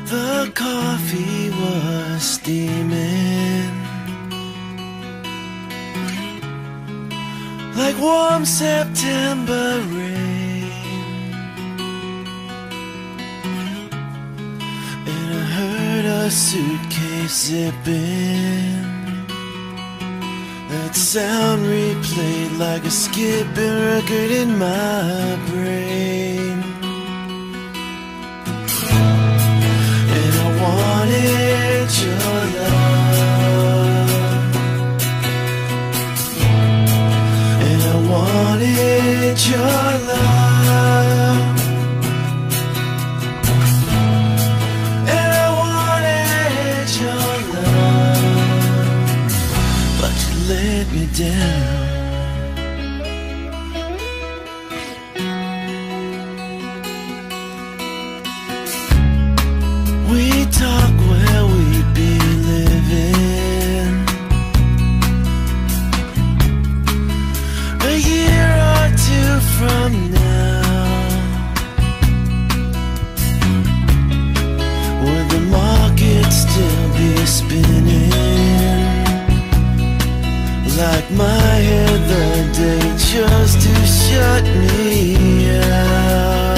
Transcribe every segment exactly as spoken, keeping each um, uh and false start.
The coffee was steaming like warm September rain, and I heard a suitcase zipping. That sound replayed like a skipping record in my brain. And I wanted your love, and I wanted your love, and I wanted your love, but you let me down. We talk where we'd be living a year or two from now. Would the market still be spinning like my head the day chose to shut me out?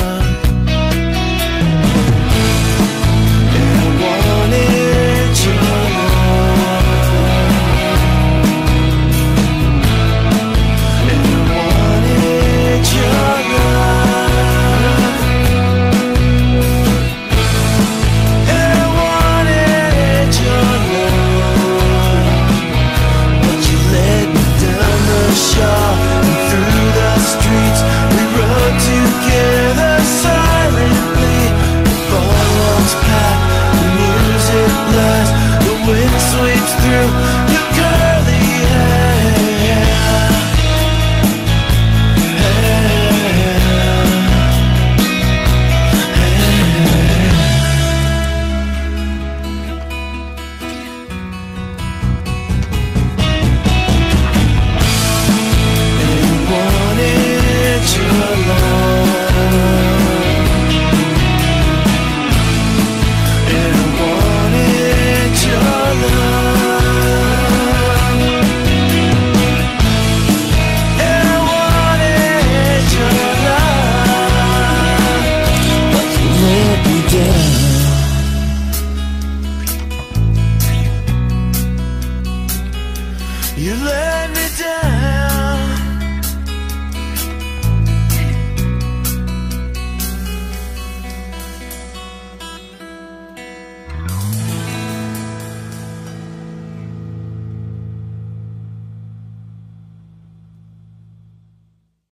You let